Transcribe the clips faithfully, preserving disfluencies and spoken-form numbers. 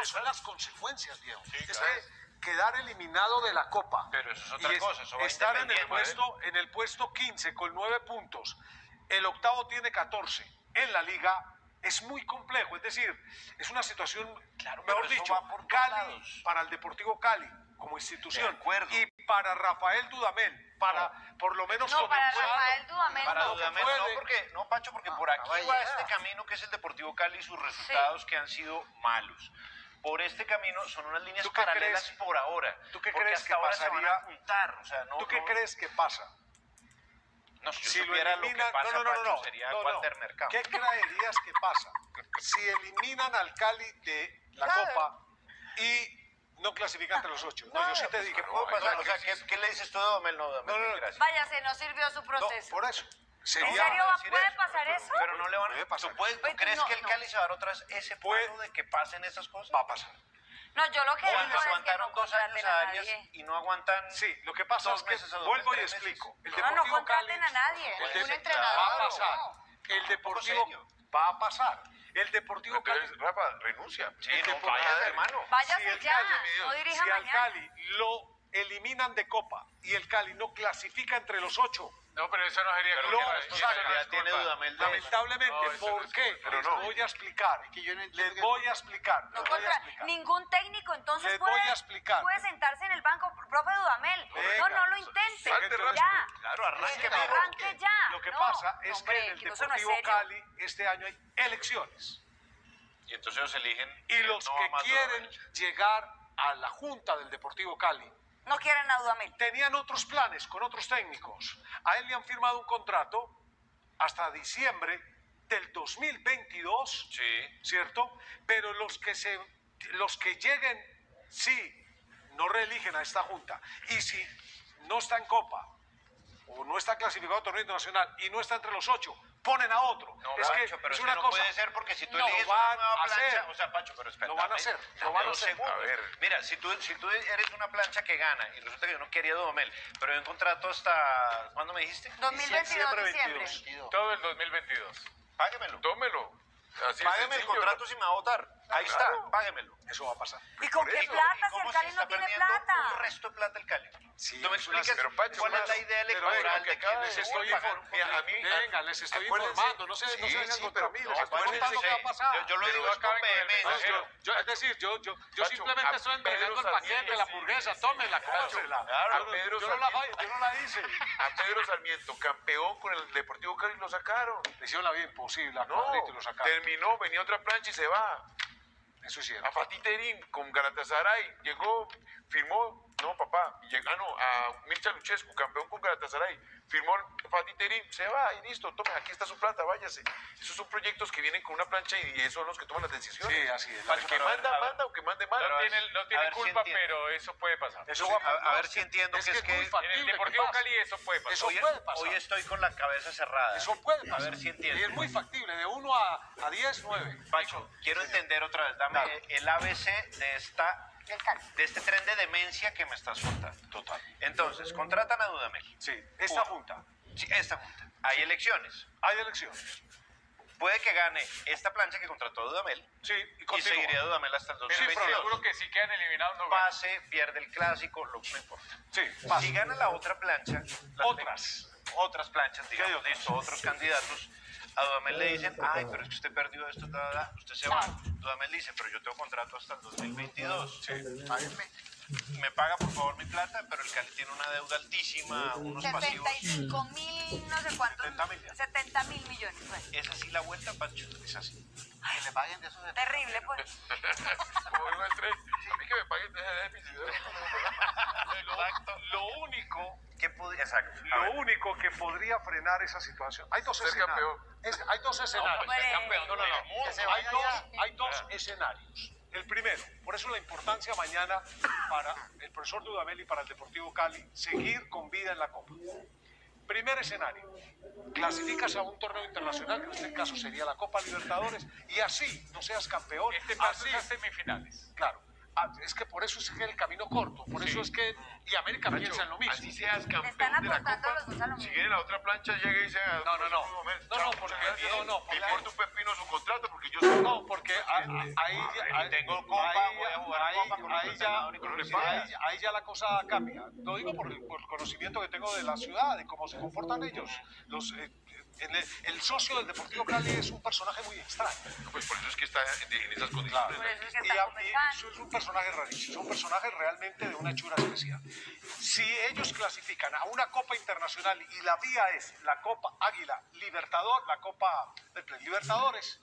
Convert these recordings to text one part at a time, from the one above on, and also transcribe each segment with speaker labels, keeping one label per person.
Speaker 1: que son las consecuencias, viejo. Sí, es claro. que quedar eliminado de la Copa.
Speaker 2: Pero eso es otra
Speaker 1: y
Speaker 2: cosa. Eso va
Speaker 1: estar en el, puesto, en el puesto quince con nueve puntos. El octavo tiene catorce. En la Liga es muy complejo. Es decir, es una situación, claro, mejor dicho, Cali, para el Deportivo Cali como institución, y para Rafael Dudamel, para
Speaker 3: no.
Speaker 1: por lo menos
Speaker 3: no, para Rafael Dudamel
Speaker 2: para
Speaker 3: no,
Speaker 2: Dudamel no, porque no, Pacho, porque no, por aquí va llegar. Este camino que es el Deportivo Cali y sus resultados sí. que han sido malos. Por este camino son unas líneas paralelas crees, por ahora.
Speaker 1: ¿Tú qué
Speaker 2: porque
Speaker 1: crees
Speaker 2: hasta
Speaker 1: que
Speaker 2: ahora
Speaker 1: pasaría?
Speaker 2: Se van a juntar, o sea, no,
Speaker 1: ¿Tú qué
Speaker 2: no,
Speaker 1: crees que pasa?
Speaker 2: No, si,
Speaker 1: si
Speaker 2: yo supiera lo, elimina, lo que pasa,
Speaker 1: no, no, no,
Speaker 2: Pacho,
Speaker 1: no,
Speaker 2: sería
Speaker 1: no,
Speaker 2: Walter no. Mercado.
Speaker 1: ¿Qué creerías que pasa si eliminan al Cali de la claro. Copa y no clasifica entre los ocho? No, no yo sí te pues, dije.
Speaker 2: No, pasar, o sea, ¿qué, ¿qué le dices tú a Dudamel? No, Dudamel,
Speaker 1: no, no,
Speaker 2: gracias.
Speaker 3: Váyase, no sirvió su proceso.
Speaker 1: No, por eso.
Speaker 3: Sería, ¿En serio puede
Speaker 2: eso,
Speaker 3: pasar
Speaker 2: pero,
Speaker 3: eso?
Speaker 2: Pero no le van a pasar. ¿Tú, puedes, ¿tú crees no, que el Cali no. se va a dar otra vez ese palo de que pasen esas cosas?
Speaker 1: Va a pasar.
Speaker 3: No, yo lo que digo es
Speaker 2: aguantaron
Speaker 3: que no
Speaker 2: dos años a Arias y no aguantan.
Speaker 1: Sí, lo que pasa es que vuelvo y explico.
Speaker 3: El no, no contraten Cali, a nadie. Un entrenador.
Speaker 1: Va a pasar. El Deportivo va a pasar. El Deportivo
Speaker 4: Cali.
Speaker 1: Rafa,
Speaker 4: renuncia.
Speaker 2: Sí, no, vaya, hermano.
Speaker 3: Váyase ya, no dirija
Speaker 1: Si
Speaker 3: mañana.
Speaker 1: al Cali lo eliminan de Copa y el Cali no clasifica entre los ocho.
Speaker 4: No, pero eso no sería...
Speaker 1: Pero
Speaker 4: lo,
Speaker 1: no,
Speaker 2: esto ya tiene Dudamel.
Speaker 1: Lamentablemente, no, ¿por no qué? Pero les no. voy a explicar. Es que yo no les que... voy a explicar.
Speaker 3: No
Speaker 1: les
Speaker 3: contra,
Speaker 1: voy a explicar.
Speaker 3: Ningún técnico entonces
Speaker 1: les
Speaker 3: puede,
Speaker 1: voy a explicar.
Speaker 3: puede sentarse en el banco, profe Dudamel.
Speaker 1: Venga,
Speaker 3: no, no lo intente. Ya.
Speaker 2: Claro, arranque,
Speaker 3: arranque ya.
Speaker 1: Lo que
Speaker 3: no,
Speaker 1: pasa es
Speaker 3: hombre,
Speaker 1: que en el
Speaker 3: que
Speaker 1: Deportivo
Speaker 3: no
Speaker 1: Cali este año hay elecciones.
Speaker 2: Y entonces ellos eligen.
Speaker 1: Y los no que quieren llegar a la Junta del Deportivo Cali
Speaker 3: no quieren a Dudamel.
Speaker 1: Tenían otros planes con otros técnicos. A él le han firmado un contrato hasta diciembre del dos mil veintidós,
Speaker 2: sí.
Speaker 1: ¿cierto? Pero los que, se, los que lleguen, sí, no reeligen a esta Junta. Y si no está en Copa o no está clasificado a torneo internacional y no está entre los ocho, ponen a otro.
Speaker 2: No,
Speaker 1: es
Speaker 2: Pacho,
Speaker 1: que
Speaker 2: pero
Speaker 1: es
Speaker 2: si
Speaker 1: una
Speaker 2: no
Speaker 1: cosa.
Speaker 2: puede ser porque si tú
Speaker 1: no
Speaker 2: eliges
Speaker 1: van
Speaker 2: una nueva
Speaker 1: a
Speaker 2: plancha,
Speaker 1: hacer.
Speaker 2: o sea, Pacho, pero espera.
Speaker 1: Lo van a hacer. Lo van a hacer.
Speaker 2: A ver. Mira, si tú, si tú eres una plancha que gana y resulta que yo no quería Dudamel, pero hay un contrato hasta ¿cuándo me dijiste?
Speaker 3: dos mil veintidós, diciembre.
Speaker 4: Todo el dos mil veintidós.
Speaker 2: Páguemelo.
Speaker 4: Tómelo.
Speaker 2: Así Págueme el contrato si me va a votar. Ahí claro. está, páguemelo.
Speaker 1: Eso va a pasar.
Speaker 3: ¿Y con qué plata si el Cali no tiene plata?
Speaker 2: Un resto de plata el Cali.
Speaker 1: Sí,
Speaker 2: ¿Tú me explicas
Speaker 4: pero, Pacho,
Speaker 2: cuál es la idea electoral de que
Speaker 1: les estoy informando? A mí, venga, les estoy informando. No se no se vengan contra mí. Les estoy contando qué va a pasar.
Speaker 2: Yo lo digo con vehemencia.
Speaker 1: Es decir, yo yo yo simplemente estoy entregando el paquete, la hamburguesa. Tómela, cómsela. Yo no la hice.
Speaker 4: A Pedro Sarmiento, campeón con el Deportivo Cali, lo sacaron.
Speaker 1: Le hicieron la vida imposible a
Speaker 4: No,
Speaker 1: Cuadrito y lo sacaron.
Speaker 4: terminó, venía otra plancha y se va.
Speaker 1: Eso es cierto.
Speaker 4: A Fatih Terim con Galatasaray, llegó, firmó, no papá, llegó, ah, no, a Mircea Luchescu, campeón con Galatasaray, firmó Fatih Terim, se va y listo, tome, aquí está su plata, váyase. Esos son proyectos que vienen con una plancha y esos son los que toman las decisiones.
Speaker 1: Sí, así es.
Speaker 4: El que manda, manda, o que mande mal.
Speaker 5: No tiene, no tiene culpa, si pero eso puede pasar.
Speaker 1: Eso
Speaker 2: sí,
Speaker 1: va
Speaker 2: a, a ver si entiendo
Speaker 1: es
Speaker 2: que,
Speaker 1: que
Speaker 2: es que
Speaker 5: en el Deportivo Cali eso puede pasar.
Speaker 1: Eso
Speaker 2: hoy,
Speaker 1: puede pasar.
Speaker 2: Hoy estoy con la cabeza cerrada.
Speaker 1: Eso puede pasar.
Speaker 2: A ver si entiendo.
Speaker 1: Y es muy factible, de uno a diez, nueve.
Speaker 2: Pacho, quiero entender otra vez, dame Dale. el A B C de esta de este tren de demencia que me estás contando.
Speaker 1: Total.
Speaker 2: Entonces, contratan a Dudamel.
Speaker 1: Sí, esta junta.
Speaker 2: Sí, esta junta. Hay elecciones.
Speaker 1: Hay elecciones.
Speaker 2: Puede que gane esta plancha que contrató a Dudamel.
Speaker 1: Sí, y,
Speaker 2: y seguiría Dudamel hasta el dos mil veintidós.
Speaker 5: Pero seguro que si quedan eliminados no
Speaker 2: Pase, pierde el clásico, lo que no importa.
Speaker 1: Sí,
Speaker 2: pasa. Si gana la otra plancha,
Speaker 1: otras,
Speaker 2: otras planchas, digamos, listo, otros candidatos, a Dudamel le dicen, ay, pero es que usted perdió esto, da, da, usted se va. Dudamel dice, pero yo tengo contrato hasta el dos mil veintidós.
Speaker 1: Sí.
Speaker 2: Páguenme. Me paga por favor mi plata, pero el Cali tiene una deuda altísima, unos pasivos.
Speaker 3: setenta y cinco mil, no sé cuántos. setenta mil millones. Bueno.
Speaker 2: Es así la vuelta, Pancho, es así.
Speaker 3: Ay, que le paguen de esos déficits. Terrible, pues.
Speaker 4: Como digo el tren, a mí que me paguen de ese déficit.
Speaker 1: Exacto. Lo único
Speaker 2: que podría, exacto.
Speaker 1: Lo único que podría frenar esa situación. Hay dos
Speaker 4: ser
Speaker 1: escenarios. Es, hay dos escenarios.
Speaker 5: No, pues, campeón, no, no, no.
Speaker 1: Hay dos, hay dos escenarios. El primero, por eso la importancia mañana para el profesor Dudamel y para el Deportivo Cali seguir con vida en la Copa. Primer escenario, clasificas a un torneo internacional, que en este caso sería la Copa Libertadores, y así no seas campeón.
Speaker 5: Este paso es a semifinales.
Speaker 1: Claro, Ah, es que por eso es que el camino corto, por eso es que, y América
Speaker 4: Nacho,
Speaker 1: piensa en lo mismo.
Speaker 4: Así seas campeón
Speaker 3: Están
Speaker 4: de la
Speaker 3: apostando
Speaker 4: Copa,
Speaker 3: los dos a lo
Speaker 4: si
Speaker 3: mismo.
Speaker 4: viene la otra plancha, llega y dice... ah,
Speaker 1: No, no, no.
Speaker 4: un momento,
Speaker 1: No,
Speaker 4: chao,
Speaker 1: no, porque-
Speaker 4: muchas gracias.
Speaker 1: no, no,
Speaker 4: Me
Speaker 1: porque-
Speaker 4: importa un pepino su contrato, porque yo soy...
Speaker 1: No, porque ahí, ahí, ahí-
Speaker 2: tengo copa,
Speaker 1: ahí-
Speaker 2: voy a jugar
Speaker 1: ahí-
Speaker 2: copa con
Speaker 1: ahí
Speaker 2: un
Speaker 1: ya,
Speaker 2: senador y con un
Speaker 1: ahí,
Speaker 2: presidente.
Speaker 1: ahí ya la cosa cambia. Lo digo por el, por el conocimiento que tengo de la ciudad, de cómo se comportan ellos. Los, eh, en el, el socio del Deportivo Cali es un personaje muy extraño.
Speaker 4: Pues por eso es que está en, en esas condiciones.
Speaker 3: Por eso es que
Speaker 1: Y,
Speaker 3: están
Speaker 1: a- y
Speaker 3: conversando.
Speaker 1: eso es un personaje rarísimo, es un personaje realmente de una hechura especial. Si ellos clasifican a una Copa Internacional y la vía es la Copa Águila Libertador, la Copa Libertadores,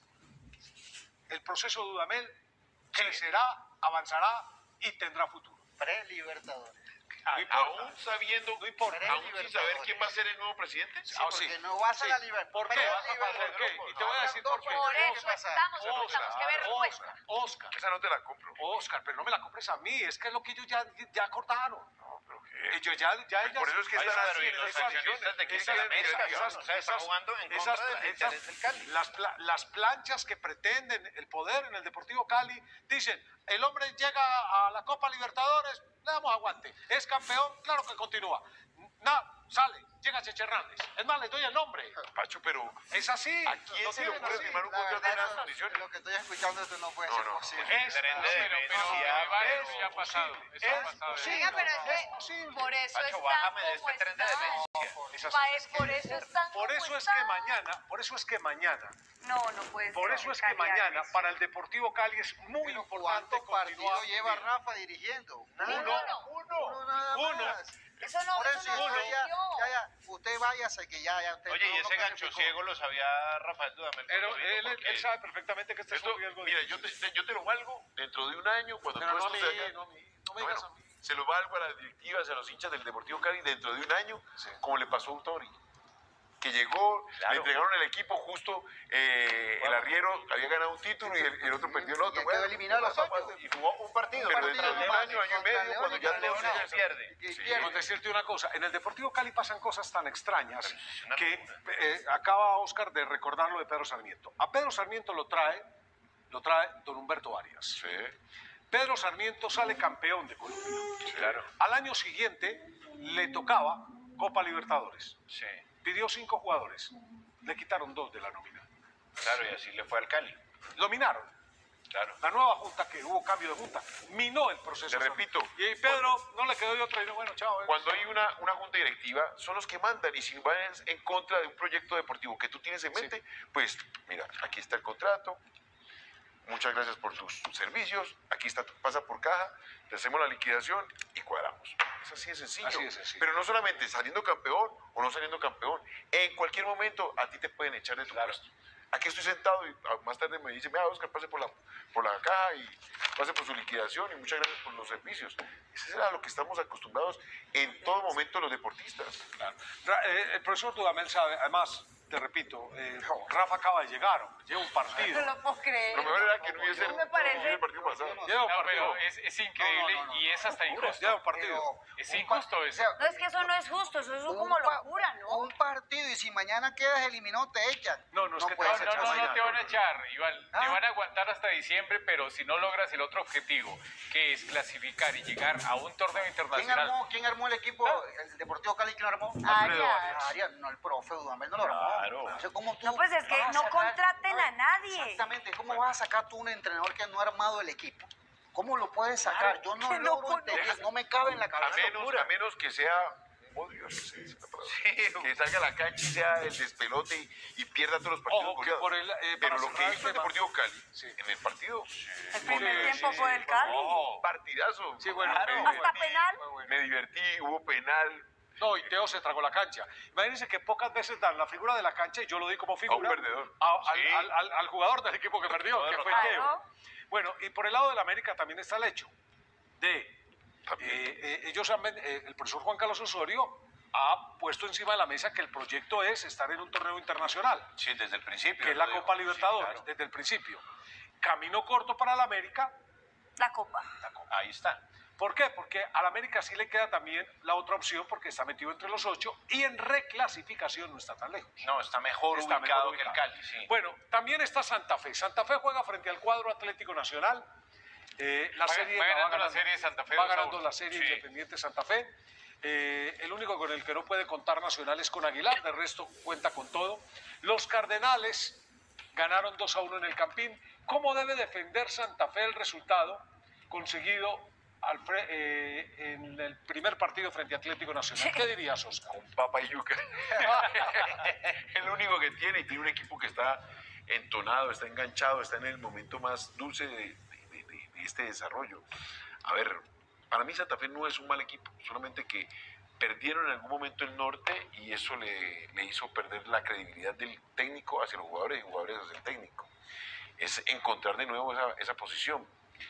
Speaker 1: el proceso de Dudamel crecerá, avanzará y tendrá futuro.
Speaker 6: Pre-Libertadores.
Speaker 1: No importa.
Speaker 4: Aún sabiendo, no importa, aún sin saber quién va a ser el nuevo presidente.
Speaker 6: Sí,
Speaker 1: Ah,
Speaker 6: porque
Speaker 1: sí.
Speaker 6: no vas a
Speaker 1: Sí.
Speaker 6: la Libertadores.
Speaker 1: ¿Por qué? ¿Por qué? Y te voy a decir por qué.
Speaker 3: Por eso
Speaker 6: ¿Qué pasa?
Speaker 3: estamos,
Speaker 1: Oscar,
Speaker 3: escuchamos, qué vergüenza.
Speaker 1: Oscar, Oscar,
Speaker 4: Esa no te la compro.
Speaker 1: Oscar, pero no me la compres a mí, es que es lo que ellos ya, ya acordaron.
Speaker 4: No, pero qué.
Speaker 1: Ellos ya, ya ellas-
Speaker 4: Por eso es que
Speaker 2: Ay,
Speaker 4: están
Speaker 2: pero
Speaker 4: así
Speaker 2: ¿y
Speaker 4: en
Speaker 2: los
Speaker 4: esas
Speaker 2: accionistas de quién
Speaker 1: esas-
Speaker 2: quieren América?
Speaker 1: esas-
Speaker 2: O sea, están
Speaker 1: esas-
Speaker 2: jugando en
Speaker 1: esas-
Speaker 2: contra del
Speaker 1: esas-
Speaker 2: interés del Cali.
Speaker 1: Las, pla- las planchas que pretenden el poder en el Deportivo Cali dicen, el hombre llega a la Copa Libertadores, le damos aguante. Es campeón, claro que continúa. Nada, sale, llega Cheche Hernández. Es más, les doy el nombre.
Speaker 4: Pacho, pero
Speaker 1: Es así.
Speaker 4: ¿a quién
Speaker 1: lo
Speaker 4: se le
Speaker 1: tienen
Speaker 4: ocurre
Speaker 1: así.
Speaker 4: firmar un
Speaker 6: La
Speaker 4: contrato
Speaker 6: verdad,
Speaker 4: en esas
Speaker 6: eso-
Speaker 4: condiciones?
Speaker 6: Lo que estoy escuchando esto no puede
Speaker 4: No,
Speaker 6: ser
Speaker 4: no, no.
Speaker 6: posible.
Speaker 1: Es
Speaker 2: Tren de
Speaker 1: posible,
Speaker 2: demencia,
Speaker 1: es
Speaker 5: varios
Speaker 1: posible,
Speaker 5: ya ha pasado,
Speaker 1: es
Speaker 5: eso ha pasado.
Speaker 1: posible,
Speaker 3: Oiga, pero es
Speaker 1: es
Speaker 3: que
Speaker 1: posible.
Speaker 3: por eso
Speaker 2: Pacho,
Speaker 3: están
Speaker 2: bájame de
Speaker 3: como
Speaker 2: este tren de
Speaker 3: están.
Speaker 2: demencia.
Speaker 1: Es así.
Speaker 3: Pa- es por eso están
Speaker 1: Por
Speaker 3: como
Speaker 1: eso es que
Speaker 3: están.
Speaker 1: mañana, por eso es que mañana,
Speaker 3: No, no puede
Speaker 1: por
Speaker 3: ser.
Speaker 1: eso es que
Speaker 3: Cali
Speaker 1: mañana
Speaker 3: Alex.
Speaker 1: para el Deportivo Cali es muy
Speaker 6: Pero
Speaker 1: importante
Speaker 6: ¿cuántos partidos
Speaker 1: continuar
Speaker 6: lleva
Speaker 1: bien.
Speaker 6: Rafa dirigiendo?
Speaker 3: Ninguno.
Speaker 6: Uno nada
Speaker 1: Uno.
Speaker 6: más.
Speaker 3: Eso no,
Speaker 6: Por
Speaker 3: eso
Speaker 6: eso
Speaker 3: no
Speaker 6: ya, ya,
Speaker 3: ocurrió.
Speaker 6: ya, ya, usted váyase que ya, ya usted
Speaker 2: Oye,
Speaker 6: no
Speaker 2: y
Speaker 6: lo
Speaker 2: ese gancho
Speaker 6: clasificó.
Speaker 2: ciego lo sabía Rafael Dudamel.
Speaker 1: Pero
Speaker 2: Cotovino,
Speaker 1: él,
Speaker 2: porque
Speaker 1: él sabe perfectamente que este es
Speaker 4: Esto,
Speaker 1: un riesgo.
Speaker 4: mira, yo te, te- yo te lo valgo dentro de un año, cuando
Speaker 1: Pero
Speaker 4: todo
Speaker 1: no a
Speaker 4: esto
Speaker 1: mí,
Speaker 4: se haya...
Speaker 1: no a mí, no me digas a
Speaker 4: Bueno,
Speaker 1: mí.
Speaker 4: se lo valgo a las directivas, a los hinchas del Deportivo Cali dentro de un año,
Speaker 1: Sí.
Speaker 4: como le pasó a Autori, que llegó,
Speaker 2: Claro.
Speaker 4: le entregaron el equipo justo, eh, el arriero había ganado un título y el, el otro perdió el otro.
Speaker 6: Y quedó eliminado los
Speaker 4: capaz
Speaker 6: ocho.
Speaker 4: de-
Speaker 2: Y jugó un partido.
Speaker 4: Pero
Speaker 2: contra
Speaker 4: dentro de un
Speaker 2: León.
Speaker 4: año, año y
Speaker 6: contra
Speaker 4: medio,
Speaker 6: León
Speaker 4: cuando
Speaker 6: y
Speaker 4: ya
Speaker 6: contra
Speaker 4: todo
Speaker 2: León
Speaker 4: se
Speaker 2: no pierde.
Speaker 6: Y
Speaker 4: Sí.
Speaker 6: pierde.
Speaker 1: Con decirte una cosa, en el Deportivo Cali pasan cosas tan extrañas
Speaker 2: es una
Speaker 1: que
Speaker 2: locura.
Speaker 1: eh, acaba Oscar de recordar lo de Pedro Sarmiento. A Pedro Sarmiento lo trae, lo trae don Humberto Arias.
Speaker 4: Sí.
Speaker 1: Pedro Sarmiento sale campeón de Colombia.
Speaker 2: Claro.
Speaker 1: Al año siguiente le tocaba Copa Libertadores.
Speaker 2: Sí,
Speaker 1: Pidió cinco jugadores, le quitaron dos de la nómina.
Speaker 2: claro, y así le fue al Cali.
Speaker 1: Lo minaron.
Speaker 2: Claro.
Speaker 1: La nueva junta, que hubo cambio de junta, minó el proceso.
Speaker 4: Te repito.
Speaker 1: Y Pedro no le quedó de otra y dijo, bueno, chao. eh.
Speaker 4: Cuando hay una, una junta directiva, son los que mandan y si van en contra de un proyecto deportivo que tú tienes en mente, pues mira, aquí está el contrato, muchas gracias por tus servicios, aquí está, pasa por caja, te hacemos la liquidación y cuadramos. Es así de sencillo.
Speaker 1: Así de sencillo.
Speaker 4: Pero no solamente saliendo campeón o no saliendo campeón, en cualquier momento a ti te pueden echar de tu puesto. Aquí estoy sentado y ah, más tarde me dice, mira, Oscar, pase por la, por la caja y pase por su liquidación y muchas gracias por los servicios. Eso es a lo que estamos acostumbrados en todo momento los deportistas.
Speaker 1: Claro. Ra- eh, el profesor Dudamel sabe, además, te repito, eh, Rafa acaba de llegar, hombre, lleva un partido.
Speaker 3: No lo puedo creer.
Speaker 4: Lo mejor era que no hubiese
Speaker 3: No me parece-
Speaker 4: el partido pasado.
Speaker 1: Lleva un
Speaker 5: No,
Speaker 1: partido.
Speaker 5: pero es, es increíble
Speaker 6: No, no, no, no.
Speaker 5: y es hasta injusto.
Speaker 1: Lleva un partido.
Speaker 5: Es injusto eso.
Speaker 3: No, es que eso no es justo, eso es
Speaker 6: Un
Speaker 3: como
Speaker 6: pa-
Speaker 3: locura, ¿no?
Speaker 6: Un partido y si mañana quedas eliminado te echan.
Speaker 1: No, no, es que te
Speaker 6: puede
Speaker 1: vas a
Speaker 6: ser
Speaker 5: No, no, no,
Speaker 6: posible.
Speaker 5: no te van a echar, Iván.
Speaker 6: Ah.
Speaker 5: Te van a aguantar hasta diciembre, pero si no logras el otro objetivo, que es clasificar y llegar a un torneo
Speaker 6: ¿Quién
Speaker 5: internacional.
Speaker 6: armó, ¿Quién armó el equipo? El Deportivo Cali, ¿quién lo armó?
Speaker 3: Arias.
Speaker 6: Arias, no el profe Dudamel, no lo armó.
Speaker 2: Claro.
Speaker 6: O sea, ¿cómo tú
Speaker 3: No, pues es que
Speaker 6: vas a
Speaker 3: no
Speaker 6: sacar-
Speaker 3: contraten a nadie.
Speaker 6: Exactamente, ¿cómo vas a sacar tú un entrenador que no ha armado el equipo? ¿Cómo lo puedes sacar? Yo no
Speaker 3: que no
Speaker 6: logro
Speaker 3: conoce.
Speaker 6: entender, no me cabe en la
Speaker 4: A
Speaker 6: cabeza.
Speaker 4: menos, a menos que sea un odio, no sé si es la palabra.
Speaker 2: Sí.
Speaker 4: Que salga a la cancha y sea el despelote y, y pierda todos los partidos.
Speaker 1: Ojo, que
Speaker 4: goleados.
Speaker 1: por el, eh,
Speaker 4: Pero
Speaker 1: para
Speaker 4: lo que
Speaker 1: cerrar el
Speaker 4: hizo el
Speaker 1: tema-
Speaker 4: Deportivo Cali
Speaker 1: Sí.
Speaker 4: en el partido,
Speaker 3: El primer
Speaker 1: Sí,
Speaker 3: tiempo
Speaker 1: sí,
Speaker 3: fue
Speaker 1: sí.
Speaker 3: del Cali.
Speaker 1: Oh,
Speaker 4: partidazo.
Speaker 1: sí, bueno,
Speaker 4: Claro.
Speaker 1: me
Speaker 3: Hasta
Speaker 1: divertí,
Speaker 3: penal.
Speaker 1: fue bueno.
Speaker 4: Me divertí, hubo penal.
Speaker 1: No, y Teo se tragó la cancha. Imagínense que pocas veces dan la figura de la cancha y yo lo di como figura.
Speaker 4: A un perdedor.
Speaker 1: a- al,
Speaker 2: Sí.
Speaker 1: al- al- al jugador del equipo que perdió, que fue
Speaker 3: Claro.
Speaker 1: Teo. Bueno, y por el lado del América también está el hecho de...
Speaker 4: También.
Speaker 1: eh, eh, ellos han, ven- eh, el profesor Juan Carlos Osorio ha puesto encima de la mesa que el proyecto es estar en un torneo internacional,
Speaker 2: Sí, desde el principio.
Speaker 1: que es
Speaker 2: lo
Speaker 1: la
Speaker 2: digo.
Speaker 1: Copa
Speaker 2: Sí,
Speaker 1: Libertadores,
Speaker 2: claro.
Speaker 1: desde el principio. Camino corto para el América.
Speaker 3: La copa.
Speaker 2: Ahí está.
Speaker 1: ¿Por qué? Porque al América sí le queda también la otra opción porque está metido entre los ocho y en reclasificación no está tan lejos.
Speaker 2: No, está mejor
Speaker 1: Está
Speaker 2: ubicado
Speaker 1: mejor
Speaker 2: que el
Speaker 1: ubicado.
Speaker 2: Cali, sí.
Speaker 1: Bueno, también está Santa Fe. Santa Fe juega frente al cuadro Atlético Nacional Eh, la
Speaker 5: Va-
Speaker 1: serie
Speaker 5: va
Speaker 1: la
Speaker 5: ganando la serie Santa Fe
Speaker 1: va
Speaker 5: dos a
Speaker 1: ganando
Speaker 5: uno.
Speaker 1: la serie
Speaker 5: Sí.
Speaker 1: Independiente Santa Fe. Eh, el único con el que no puede contar Nacional es con Aguilar, de resto cuenta con todo. Los Cardenales ganaron dos a uno en el Campín. ¿Cómo debe defender Santa Fe el resultado conseguido al fre- eh, en el primer partido frente a Atlético Nacional? ¿Qué dirías, Oscar?
Speaker 4: Con papa y yuca. El único que tiene, y tiene un equipo que está entonado, está enganchado, está en el momento más dulce de, de- de- de este desarrollo. A ver, para mí Santa Fe no es un mal equipo, solamente que perdieron en algún momento el norte y eso le, le hizo perder la credibilidad del técnico hacia los jugadores y jugadores hacia el técnico. Es encontrar de nuevo esa, esa posición.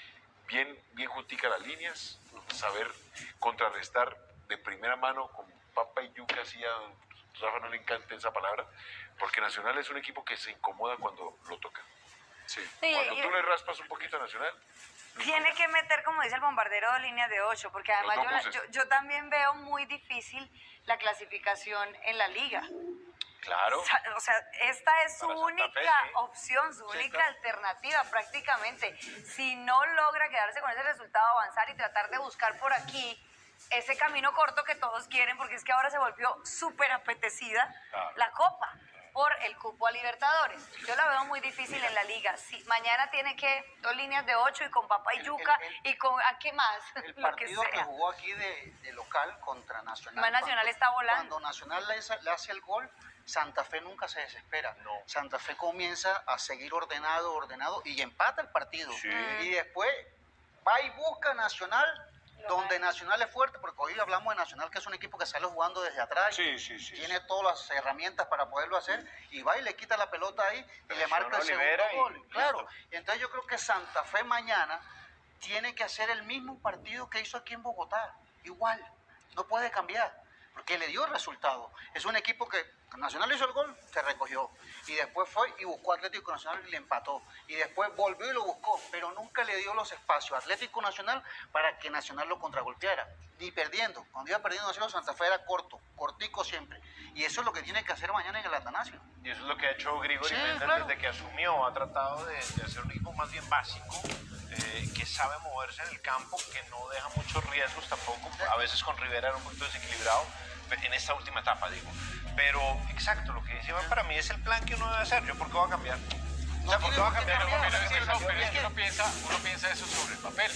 Speaker 4: Bien, bien juntica las líneas, saber contrarrestar de primera mano con papa y yuca, así a Rafa no le encanta esa palabra, porque Nacional es un equipo que se incomoda cuando lo toca.
Speaker 1: Sí.
Speaker 3: Sí,
Speaker 4: Cuando
Speaker 3: y-
Speaker 4: tú le raspas un poquito a Nacional,
Speaker 3: Tiene que meter, como dice el bombardero, líneas de ocho, porque además
Speaker 4: Los
Speaker 3: yo,
Speaker 4: dos
Speaker 3: la-
Speaker 4: buses.
Speaker 3: yo, yo también veo muy difícil la clasificación en la liga.
Speaker 2: Claro.
Speaker 3: Sa- O sea, esta es su
Speaker 2: Para Santa
Speaker 3: única
Speaker 2: Fe, sí.
Speaker 3: opción, su
Speaker 4: Sí,
Speaker 3: única
Speaker 4: claro.
Speaker 3: alternativa prácticamente. Si no logra quedarse con ese resultado, avanzar y tratar de buscar por aquí ese camino corto que todos quieren, porque es que ahora se volvió súper apetecida
Speaker 2: Claro.
Speaker 3: la Copa por el cupo a Libertadores. Yo la veo muy difícil en la liga. Si mañana tiene que dos líneas de ocho y con papa y
Speaker 6: El-
Speaker 3: yuca
Speaker 6: el- el-
Speaker 3: y con ¿a qué más?
Speaker 6: El
Speaker 3: Lo que
Speaker 6: partido que,
Speaker 3: sea.
Speaker 6: jugó aquí de, de local contra Nacional.
Speaker 3: Más Nacional
Speaker 6: cuando-
Speaker 3: está volando.
Speaker 6: Cuando Nacional le, hace- le hace el gol, Santa Fe nunca se desespera.
Speaker 2: No.
Speaker 6: Santa Fe comienza a seguir ordenado, ordenado y empata el partido.
Speaker 2: Sí.
Speaker 6: Y después va y busca Nacional,
Speaker 3: Lo
Speaker 6: donde
Speaker 3: gana.
Speaker 6: Nacional es fuerte, porque hoy hablamos de Nacional, que es un equipo que sale jugando desde atrás.
Speaker 1: Sí, sí, sí.
Speaker 6: Tiene todas las herramientas para poderlo hacer y va y le quita la pelota ahí y le marca el segundo
Speaker 2: libera y
Speaker 6: gol.
Speaker 2: listo.
Speaker 6: Claro. Y entonces yo creo que Santa Fe mañana tiene que hacer el mismo partido que hizo aquí en Bogotá. Igual. No puede cambiar. Porque le dio el resultado. Es un equipo que Nacional hizo el gol, se recogió. Y después fue y buscó a Atlético Nacional y le empató. Y después volvió y lo buscó, pero nunca le dio los espacios a Atlético Nacional para que Nacional lo contragolpeara. Ni perdiendo. Cuando iba perdiendo Nacional, Santa Fe era corto, cortico siempre. Y eso es lo que tiene que hacer mañana en el Atanasio.
Speaker 2: Y eso es lo que ha hecho Grigori
Speaker 6: Sí,
Speaker 2: Méndez
Speaker 6: claro.
Speaker 2: desde que asumió. Ha tratado de, de hacer un equipo más bien básico, eh, que sabe moverse en el campo, que no deja muchos riesgos tampoco. A veces con Rivera era un poquito desequilibrado, en esta última etapa, digo. Pero, exacto, lo que dice Iván, para mí es el plan que uno debe hacer. ¿Yo por qué voy a cambiar? O sea, ¿por qué va a cambiar?
Speaker 5: Pero,
Speaker 2: No,
Speaker 5: pero
Speaker 2: no,
Speaker 5: es que,
Speaker 2: no,
Speaker 5: no,
Speaker 2: no,
Speaker 5: pero es que
Speaker 2: bien.
Speaker 5: uno piensa, uno piensa eso sobre el papel.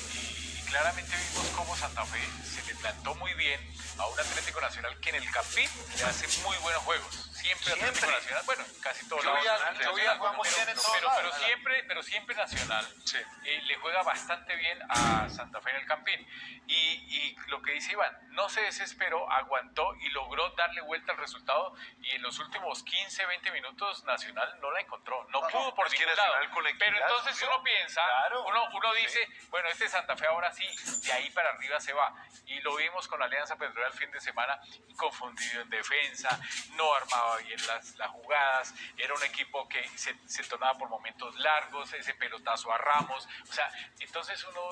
Speaker 5: Y, y claramente vimos cómo Santa Fe se le plantó muy bien a un Atlético Nacional que en el Campín le hace muy buenos juegos. Siempre,
Speaker 2: Siempre.
Speaker 5: Atlético Nacional, bueno, en casi todos
Speaker 1: Yo
Speaker 5: lados.
Speaker 1: vi al-
Speaker 5: Nacional,
Speaker 1: yo vi
Speaker 5: Nacional,
Speaker 1: al Juan
Speaker 5: pero-
Speaker 2: Montero en
Speaker 5: pero,
Speaker 2: todos
Speaker 5: pero,
Speaker 2: lados,
Speaker 5: pero
Speaker 2: ¿verdad?
Speaker 5: siempre, pero siempre Nacional
Speaker 1: Sí.
Speaker 5: eh, le juega bastante bien a Santa Fe en el Campín. Y, y lo que dice Iván, no se desesperó, aguantó y logró darle vuelta al resultado. Y en los últimos quince, veinte minutos Nacional no la encontró. No
Speaker 4: No,
Speaker 5: pudo por
Speaker 4: es que
Speaker 5: ningún
Speaker 4: Nacional
Speaker 5: lado.
Speaker 4: colectividad
Speaker 5: Pero entonces
Speaker 4: subió.
Speaker 5: uno piensa,
Speaker 2: Claro.
Speaker 5: uno, uno dice, bueno, este Santa Fe ahora sí, de ahí para arriba se va. Y lo vimos con Alianza Petrolera el fin de semana, confundido en defensa, no armaba bien las, las jugadas, era un equipo que se, se tornaba por momentos largos, ese pelotazo a Ramos, o sea, entonces uno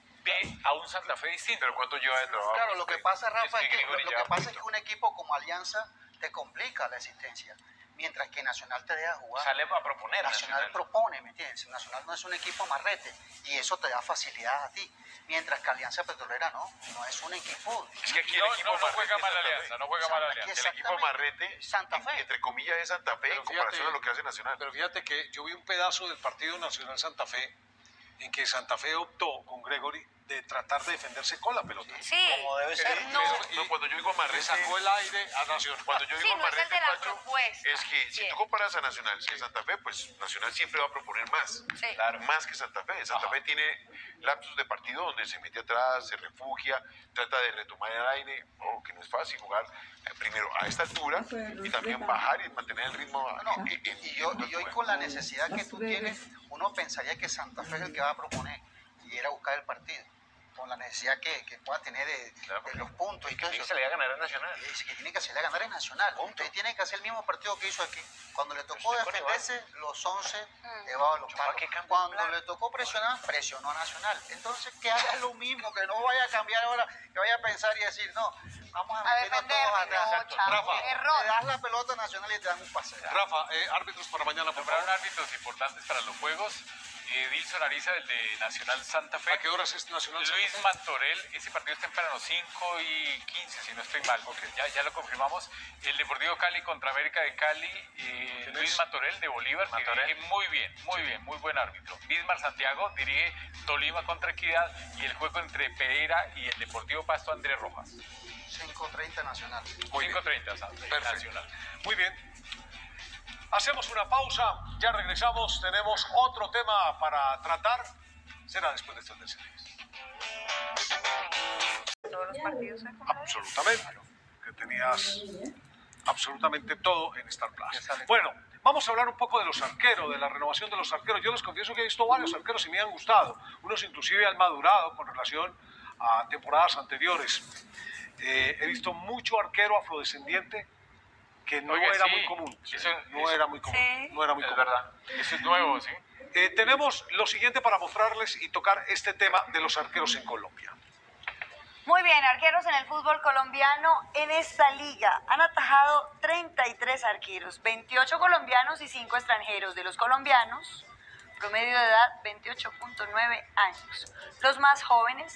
Speaker 5: ve a un Santa Fe distinto.
Speaker 4: pero ¿cuánto lleva de trabajo?
Speaker 6: Claro, lo que pasa, Rafa,
Speaker 2: Es
Speaker 6: es
Speaker 2: que
Speaker 6: que, lo,
Speaker 2: Grigori
Speaker 6: lo
Speaker 2: lleva
Speaker 6: que pasa es
Speaker 2: poquito.
Speaker 6: que un equipo como Alianza te complica la existencia, mientras que Nacional te deja jugar.
Speaker 2: Sale a proponer.
Speaker 6: Nacional
Speaker 2: Nacional.
Speaker 6: propone, ¿me entiendes? Nacional no es un equipo amarrete y eso te da facilidad a ti, mientras que Alianza Petrolera no, no es un equipo.
Speaker 4: Es que aquí
Speaker 5: No,
Speaker 4: el equipo
Speaker 5: no, no
Speaker 4: Marrete
Speaker 5: juega
Speaker 4: es
Speaker 5: mal
Speaker 4: Santa Fe.
Speaker 5: Alianza, no juega mal
Speaker 6: Santa Fe
Speaker 5: Alianza.
Speaker 4: El equipo Marrete,
Speaker 6: Santa Fe.
Speaker 4: entre comillas, es Santa Fe
Speaker 1: Pero
Speaker 4: en comparación
Speaker 1: fíjate-
Speaker 4: a lo que hace Nacional.
Speaker 1: Pero fíjate que yo vi un pedazo del partido Nacional Santa Fe en que Santa Fe optó con Gregory de tratar de defenderse con la pelota.
Speaker 3: Sí,
Speaker 2: Como debe ser.
Speaker 3: no.
Speaker 4: No, cuando yo digo
Speaker 1: Le
Speaker 4: Marrete,
Speaker 1: sacó el aire a Nacional.
Speaker 4: cuando yo
Speaker 3: Sí,
Speaker 4: digo
Speaker 3: no es el
Speaker 4: Marrete,
Speaker 3: de la
Speaker 4: Pacho,
Speaker 3: propuesta.
Speaker 4: es que si
Speaker 3: Bien.
Speaker 4: tú comparas a Nacional y a Santa Fe, pues Nacional siempre va a proponer más.
Speaker 3: Sí.
Speaker 4: Claro, más que Santa Fe. Santa Fe tiene lapsos de partido donde se mete atrás, se refugia, trata de retomar el aire, oh, que no es fácil jugar eh, primero a esta altura y también bajar y mantener el ritmo.
Speaker 6: No,
Speaker 4: en- en-
Speaker 6: y, yo,
Speaker 4: en-
Speaker 6: y yo con la necesidad que tú tienes, uno pensaría que Santa Fe es el que va a proponer y era buscar el partido, con la necesidad que, que pueda tener de,
Speaker 2: Claro,
Speaker 6: de
Speaker 2: porque
Speaker 6: los puntos y todo
Speaker 2: Tiene que
Speaker 6: eso.
Speaker 2: salir a ganar a Nacional.
Speaker 6: Dice que tiene que hacerle a ganar en Nacional. Usted tiene que hacer el mismo partido que hizo aquí. Cuando le tocó
Speaker 2: estoy con
Speaker 6: defenderse, los once
Speaker 3: Mm.
Speaker 6: debajo de los
Speaker 2: ¿Para
Speaker 6: palos.
Speaker 2: qué cambiar
Speaker 6: Cuando
Speaker 2: plan?
Speaker 6: le tocó presionar, presionó a Nacional. Entonces, que haga lo mismo, que no vaya a cambiar ahora, que vaya a pensar y decir, no, vamos a
Speaker 3: A
Speaker 6: meternos
Speaker 3: defenderme,
Speaker 6: todos
Speaker 3: no,
Speaker 6: atrás.
Speaker 3: chavo,
Speaker 1: Rafa,
Speaker 6: Le
Speaker 3: error.
Speaker 6: das la pelota a Nacional y te dan un pase.
Speaker 1: Rafa, eh, árbitros para mañana, por
Speaker 5: Nombraron
Speaker 1: favor.
Speaker 5: árbitros importantes para los juegos. Edilson Ariza, el de Nacional Santa Fe.
Speaker 1: ¿A qué horas es Nacional Santa Fe?
Speaker 5: Luis Mantorel, ese partido es temprano, cinco y quince, si no estoy mal. Okay. Ya, ya lo confirmamos. El Deportivo Cali contra América de Cali, eh, Luis Mantorel de Bolívar, Mantorel. que dirige muy bien, muy sí. bien, muy buen árbitro. Bismar Santiago dirige Tolima contra Equidad y el juego entre Pereira y el Deportivo Pasto, Andrés Rojas.
Speaker 6: cinco treinta Nacional.
Speaker 5: cinco treinta Nacional.
Speaker 1: Muy bien. Hacemos una pausa, ya regresamos, tenemos otro tema para tratar, será después de estos mensajes.
Speaker 3: Todos los partidos.
Speaker 1: Absolutamente, que tenías absolutamente todo en Star Plus. Bueno, vamos a hablar un poco de los arqueros, de la renovación de los arqueros. Yo les confieso que he visto varios arqueros y me han gustado, unos inclusive han madurado con relación a temporadas anteriores. Eh, he visto mucho arquero afrodescendiente que no
Speaker 5: Oiga,
Speaker 1: era
Speaker 5: sí.
Speaker 1: muy común,
Speaker 5: Eso,
Speaker 1: no
Speaker 5: eso,
Speaker 1: era muy común,
Speaker 3: sí.
Speaker 1: no era muy
Speaker 5: es
Speaker 1: común.
Speaker 5: verdad, eso es nuevo, ¿sí?
Speaker 1: Eh, tenemos lo siguiente para mostrarles y tocar este tema de los arqueros en Colombia.
Speaker 3: Muy bien, arqueros en el fútbol colombiano. En esta liga han atajado treinta y tres arqueros, veintiocho colombianos y cinco extranjeros. De los colombianos, promedio de edad veintiocho punto nueve años. Los más jóvenes,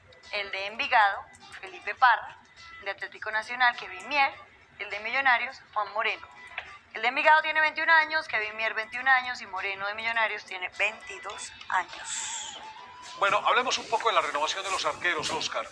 Speaker 3: el de Envigado, Felipe Parra, el de Atlético Nacional, Kevin Mier, el de Millonarios, Juan Moreno. El de Envigado tiene veintiún años, Kevin Mier veintiún años y Moreno de Millonarios tiene veintidós años.
Speaker 1: Bueno, hablemos un poco de la renovación de los arqueros, Oscar,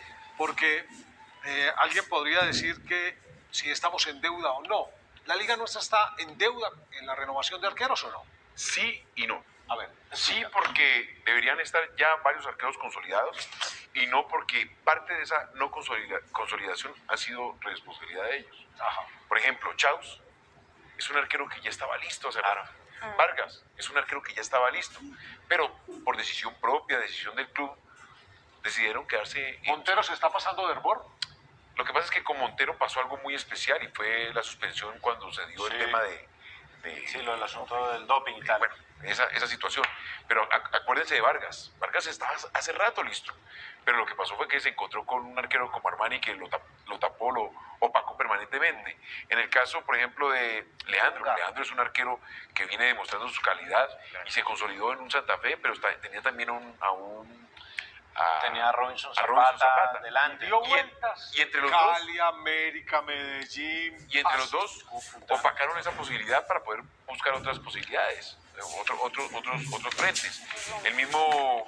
Speaker 1: porque eh, alguien podría decir que si estamos en deuda o no. ¿La liga nuestra está en deuda en la renovación de arqueros o no?
Speaker 4: Sí y no.
Speaker 1: A ver.
Speaker 4: Sí, porque deberían estar ya varios arqueros consolidados y no porque parte de esa no consolida- consolidación ha sido responsabilidad de ellos.
Speaker 1: Ajá.
Speaker 4: Por ejemplo, Chaus es un arquero que ya estaba listo hace rato. Vargas es un arquero que ya estaba listo, pero por decisión propia, decisión del club, decidieron quedarse en...
Speaker 1: ¿Montero se está pasando de hervor?
Speaker 4: Lo que pasa es que con Montero pasó algo muy especial y fue la suspensión cuando se dio
Speaker 2: Sí.
Speaker 4: el tema de... de
Speaker 2: Sí, lo del asunto del doping y tal.
Speaker 4: Bueno, esa, esa situación. Pero a- acuérdense de Vargas. Vargas estaba hace rato listo. Pero lo que pasó fue que se encontró con un arquero como Armani que lo, tap- lo tapó, lo opacó permanentemente. En el caso, por ejemplo, de Leandro. Leandro es un arquero que viene demostrando su calidad y se consolidó en un Santa Fe, pero está- tenía también un, a un... a-
Speaker 2: Tenía a Robinson
Speaker 4: a
Speaker 2: Zapata,
Speaker 4: Robinson Zapata.
Speaker 2: delante.
Speaker 1: Dio
Speaker 4: Y en-
Speaker 1: vueltas.
Speaker 4: y entre los
Speaker 1: Cali,
Speaker 4: dos-
Speaker 1: América, Medellín.
Speaker 4: Y entre los dos opacaron esa posibilidad para poder buscar otras posibilidades, otro, otro, otros, otros frentes. El mismo,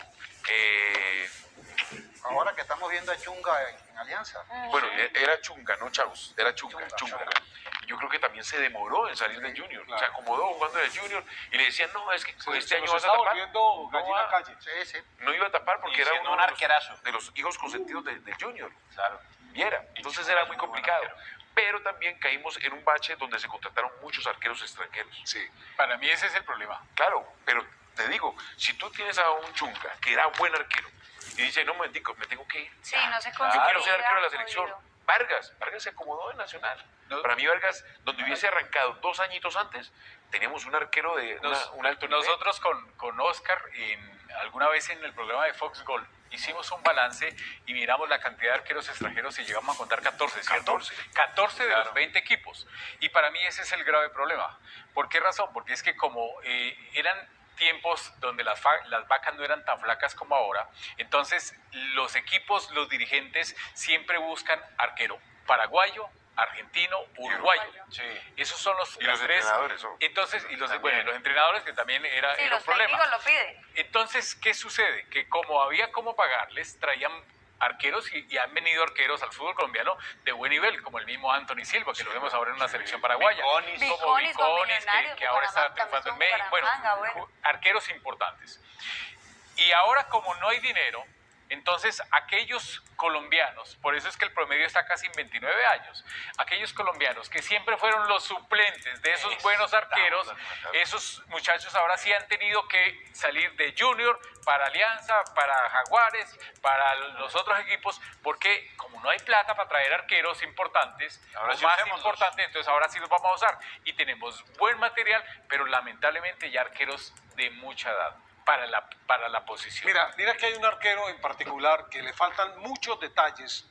Speaker 4: eh,
Speaker 6: Ahora que estamos viendo a Chunga en, en Alianza.
Speaker 4: bueno, era Chunga, no Chaus, era Chunga, Chunga. Yo creo que también se demoró en salir del Junior, se acomodó jugando en el Junior y le decían, no, es que
Speaker 1: Se,
Speaker 4: este
Speaker 1: se
Speaker 4: año
Speaker 1: nos
Speaker 4: vas a
Speaker 1: está
Speaker 4: tapar.
Speaker 1: volviendo
Speaker 4: No
Speaker 1: gallina
Speaker 4: va.
Speaker 1: calle.
Speaker 6: Sí, sí.
Speaker 4: No iba a tapar porque
Speaker 2: Y
Speaker 4: era
Speaker 2: siendo
Speaker 4: uno
Speaker 2: un
Speaker 4: de los,
Speaker 2: arquerazo.
Speaker 4: de los hijos consentidos de- del Junior.
Speaker 2: Claro.
Speaker 4: Viera. Entonces
Speaker 2: Chunga
Speaker 4: era
Speaker 2: es
Speaker 4: muy
Speaker 2: muy buen
Speaker 4: complicado.
Speaker 2: arquero.
Speaker 4: Pero también caímos en un bache donde se contrataron muchos arqueros extranjeros.
Speaker 1: Sí.
Speaker 5: Para mí ese es el problema.
Speaker 4: Claro, pero te digo, si tú tienes a un Chunga que era buen arquero y dice, no, momentico, me tengo que ir.
Speaker 3: Sí, no se
Speaker 4: Yo quiero
Speaker 3: consolida,
Speaker 4: ser arquero de la
Speaker 3: jodido.
Speaker 4: selección. Vargas, Vargas se acomodó en Nacional.
Speaker 5: No.
Speaker 4: Para mí Vargas, donde hubiese arrancado dos añitos antes, teníamos un arquero de una-
Speaker 5: Nos-
Speaker 4: un alto nivel.
Speaker 5: nosotros con, con Oscar, en, alguna vez en el programa de Fox Gold, hicimos un balance y miramos la cantidad de arqueros extranjeros y llegamos a contar catorce, ¿cierto?
Speaker 4: catorce.
Speaker 5: catorce de
Speaker 2: Claro.
Speaker 5: los veinte equipos. Y para mí ese es el grave problema. ¿Por qué razón? Porque es que como eh, eran tiempos donde las, fa- las vacas no eran tan flacas como ahora, entonces los equipos, los dirigentes siempre buscan arquero paraguayo, argentino, uruguayo.
Speaker 2: Sí.
Speaker 5: Esos son los,
Speaker 4: Y
Speaker 5: las
Speaker 4: los
Speaker 5: tres.
Speaker 4: entrenadores, ¿no?
Speaker 5: Entonces, y los,
Speaker 2: También.
Speaker 5: bueno, los entrenadores que también era,
Speaker 3: Sí,
Speaker 5: era un
Speaker 3: los
Speaker 5: problema.
Speaker 3: técnicos lo piden.
Speaker 5: Entonces, ¿qué sucede? Que como había cómo pagarles, traían arqueros y, y han venido arqueros al fútbol colombiano de buen nivel, como el mismo Anthony Silva, que lo vemos ahora en una selección paraguaya.
Speaker 2: Viconis.
Speaker 5: Como
Speaker 3: Viconis con
Speaker 5: Viconis, que,
Speaker 3: Millonarios,
Speaker 5: que ahora está
Speaker 3: Bucaramanga,
Speaker 5: triunfando en México. Bueno,
Speaker 3: Bucaramanga, bueno.
Speaker 5: ju- arqueros importantes. Y ahora, como no hay dinero, entonces aquellos colombianos, por eso es que el promedio está casi en veintinueve años, aquellos colombianos que siempre fueron los suplentes de esos buenos arqueros, esos muchachos ahora sí han tenido que salir de Junior para Alianza, para Jaguares, para los otros equipos, porque como no hay plata para traer arqueros importantes,
Speaker 2: Ahora
Speaker 5: o
Speaker 2: sí
Speaker 5: más
Speaker 2: usémoslos.
Speaker 5: importantes, entonces ahora sí los vamos a usar. Y tenemos buen material, pero lamentablemente ya arqueros de mucha edad para la, para la posición.
Speaker 1: Mira, mira que hay un arquero en particular que le faltan muchos detalles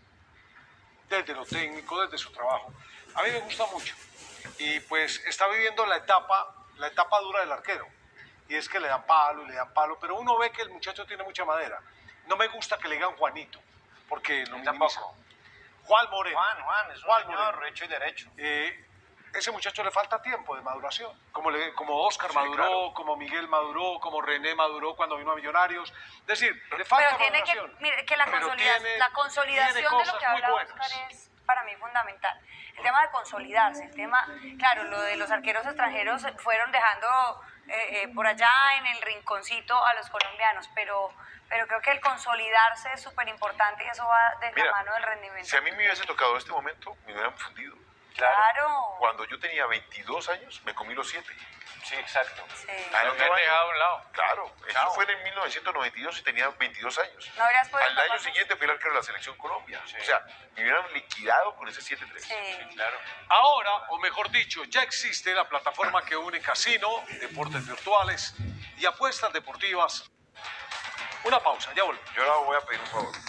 Speaker 1: desde lo técnico, desde su trabajo. A mí me gusta mucho y pues está viviendo la etapa, la etapa dura del arquero. y es que le dan palo y le dan palo, pero uno ve que el muchacho tiene mucha madera. No me gusta que le digan Juanito, porque lo minimiza.
Speaker 2: Tampoco.
Speaker 1: Juan Moreno.
Speaker 2: Juan, Juan, es un
Speaker 1: Juan
Speaker 2: señor
Speaker 1: Moreno.
Speaker 2: hecho y derecho.
Speaker 1: Eh, ese muchacho le falta tiempo de maduración, como, le, como Oscar
Speaker 2: Sí,
Speaker 1: maduró,
Speaker 2: claro.
Speaker 1: como Miguel maduró, como René maduró cuando vino a Millonarios. Es decir, le falta
Speaker 3: Pero tiene que,
Speaker 1: maduración.
Speaker 3: mire, que la,
Speaker 1: Pero
Speaker 3: consolida-
Speaker 1: tiene-
Speaker 3: la consolidación
Speaker 1: tiene
Speaker 3: de lo
Speaker 1: cosas
Speaker 3: que
Speaker 1: muy
Speaker 3: habla
Speaker 1: buenas.
Speaker 3: Oscar es para mí fundamental. El tema de consolidarse, el tema, claro, lo de los arqueros extranjeros fueron dejando eh, eh, por allá en el rinconcito a los colombianos, pero, pero creo que el consolidarse es súper importante y eso va de la
Speaker 4: Mira,
Speaker 3: mano del rendimiento.
Speaker 4: Si a mí me hubiese tocado este momento, me hubieran fundido.
Speaker 3: Claro.
Speaker 4: Cuando yo tenía veintidós años, me comí los siete.
Speaker 2: Sí, exacto.
Speaker 3: Sí.
Speaker 4: Al
Speaker 5: Lo
Speaker 4: otro
Speaker 5: que han
Speaker 4: año-
Speaker 5: dejado a un lado.
Speaker 4: Claro, eso
Speaker 2: Chao.
Speaker 4: fue en mil novecientos noventa y dos y tenía veintidós años.
Speaker 3: No habrías podido
Speaker 4: Al año
Speaker 3: tapar-
Speaker 4: siguiente fui el arquero de la Selección Colombia.
Speaker 2: Sí.
Speaker 4: O sea, me hubieran liquidado con ese siete tres.
Speaker 3: Sí.
Speaker 2: Claro.
Speaker 1: Ahora, o mejor dicho, ya existe la plataforma que une casino, deportes virtuales y apuestas deportivas. Una pausa, ya volvemos.
Speaker 4: Yo ahora voy a pedir un favor.